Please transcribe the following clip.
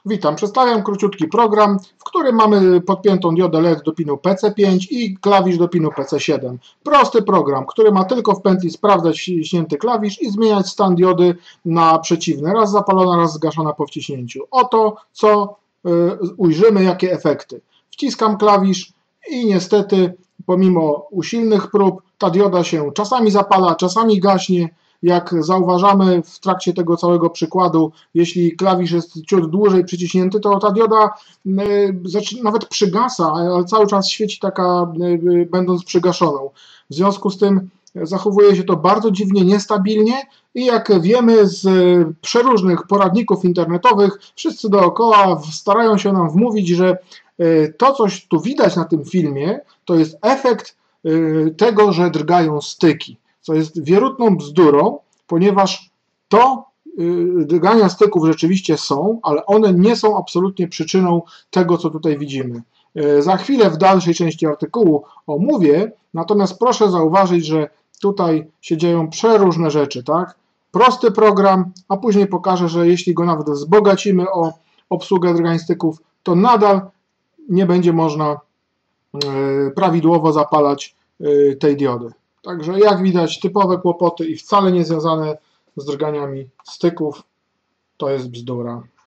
Witam, przedstawiam króciutki program, w którym mamy podpiętą diodę LED do pinu PC5 i klawisz do pinu PC7. Prosty program, który ma tylko w pętli sprawdzać wciśnięty klawisz i zmieniać stan diody na przeciwny, raz zapalona, raz zgaszona po wciśnięciu. Oto co ujrzymy, jakie efekty. Wciskam klawisz i niestety pomimo usilnych prób ta dioda się czasami zapala, czasami gaśnie. Jak zauważamy w trakcie tego całego przykładu, jeśli klawisz jest ciut dłużej przyciśnięty, to ta dioda nawet przygasa, ale cały czas świeci taka, będąc przygaszoną. W związku z tym zachowuje się to bardzo dziwnie, niestabilnie i jak wiemy z przeróżnych poradników internetowych, wszyscy dookoła starają się nam wmówić, że to, coś tu widać na tym filmie, to jest efekt tego, że drgają styki, co jest wierutną bzdurą, ponieważ to drgania styków rzeczywiście są, ale one nie są absolutnie przyczyną tego, co tutaj widzimy. Za chwilę w dalszej części artykułu omówię, natomiast proszę zauważyć, że tutaj się dzieją przeróżne rzeczy, tak? Prosty program, a później pokażę, że jeśli go nawet wzbogacimy o obsługę drgań styków, to nadal nie będzie można prawidłowo zapalać tej diody. Także jak widać, typowe kłopoty i wcale nie związane z drganiami styków, to jest bzdura.